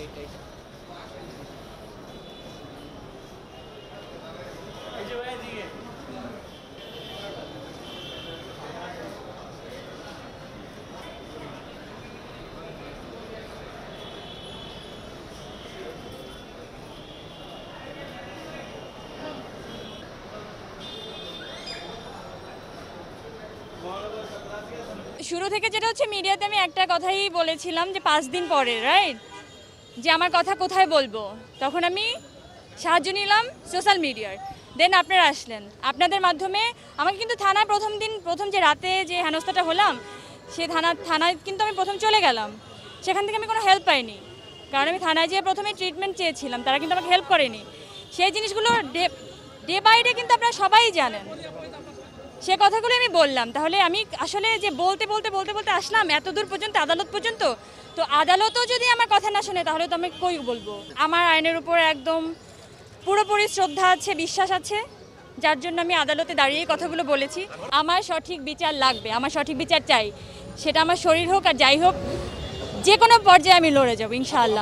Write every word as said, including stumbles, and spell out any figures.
শুরু থেকে যেটা হচ্ছে মিডিয়াতে আমি একটা কথাই বলেছিলাম যে পাঁচ দিন পরে রাইট যে আমার কথা কোথায় বলবো, তখন আমি সাহায্য নিলাম সোশ্যাল মিডিয়ার। দেন আপনারা আসলেন, আপনাদের মাধ্যমে আমাকে কিন্তু থানায় প্রথম দিন প্রথম যে রাতে যে হেনস্থাটা হলাম সে থানা থানায় কিন্তু আমি প্রথম চলে গেলাম, সেখান থেকে আমি কোনো হেল্প পাইনি, কারণ আমি থানায় যেয়ে প্রথমে ট্রিটমেন্ট চেয়েছিলাম, তারা কিন্তু আমাকে হেল্প করেনি। সেই জিনিসগুলো ডে ডে বাই ডে কিন্তু আপনারা সবাই জানেন, সে কথাগুলো আমি বললাম। তাহলে আমি আসলে যে বলতে বলতে বলতে বলতে আসলাম এত দূর পর্যন্ত, আদালত পর্যন্ত, তো আদালতও যদি আমার কথা না শোনে তাহলে তো আমি কই বলবো। আমার আইনের উপর একদম পুরোপুরি শ্রদ্ধা আছে, বিশ্বাস আছে, যার জন্য আমি আদালতে দাঁড়িয়ে কথাগুলো বলেছি। আমার সঠিক বিচার লাগবে, আমার সঠিক বিচার চাই, সেটা আমার শরীর হোক আর যাই হোক, যে কোনো পর্যায়ে আমি লড়ে যাবো ইনশাআল্লাহ।